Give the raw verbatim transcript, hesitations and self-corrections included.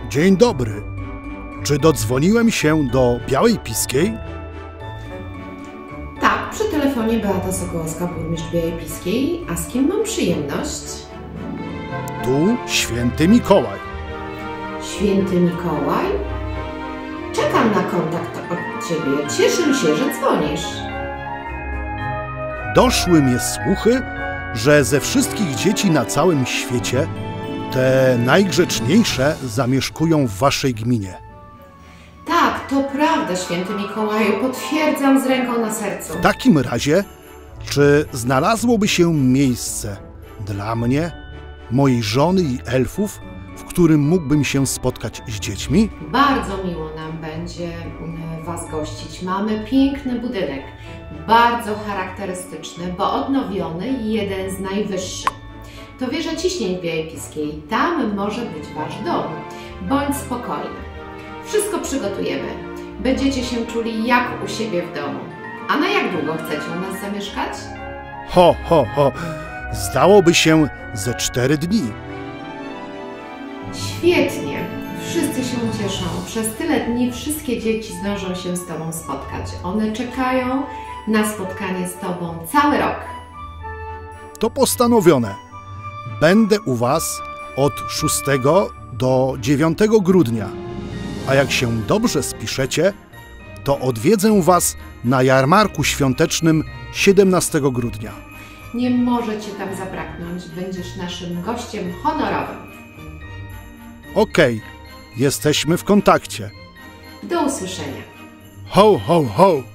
Dzień dobry. Czy dodzwoniłem się do Białej Piskiej? Tak, przy telefonie Beata Sokołowska, burmistrz Białej Piskiej. A z kim mam przyjemność? Tu Święty Mikołaj. Święty Mikołaj? Czekam na kontakt od Ciebie. Cieszę się, że dzwonisz. Doszły mnie słuchy, że ze wszystkich dzieci na całym świecie te najgrzeczniejsze zamieszkują w waszej gminie. Tak, to prawda, Święty Mikołaju. Potwierdzam z ręką na sercu. W takim razie, czy znalazłoby się miejsce dla mnie, mojej żony i elfów, w którym mógłbym się spotkać z dziećmi? Bardzo miło nam będzie Was gościć. Mamy piękny budynek, bardzo charakterystyczny, bo odnowiony i jeden z najwyższych. To wieża ciśnień w Białej Piskiej. Tam może być Wasz dom. Bądź spokojny. Wszystko przygotujemy. Będziecie się czuli jak u siebie w domu. A na jak długo chcecie u nas zamieszkać? Ho, ho, ho. Zdałoby się ze cztery dni. Świetnie. Wszyscy się ucieszą. Przez tyle dni wszystkie dzieci zdążą się z Tobą spotkać. One czekają na spotkanie z Tobą cały rok. To postanowione. Będę u was od szóstego do dziewiątego grudnia. A jak się dobrze spiszecie, to odwiedzę was na jarmarku świątecznym siedemnastego grudnia. Nie może Cię tam zabraknąć. Będziesz naszym gościem honorowym. Okej, jesteśmy w kontakcie. Do usłyszenia. Ho, ho, ho!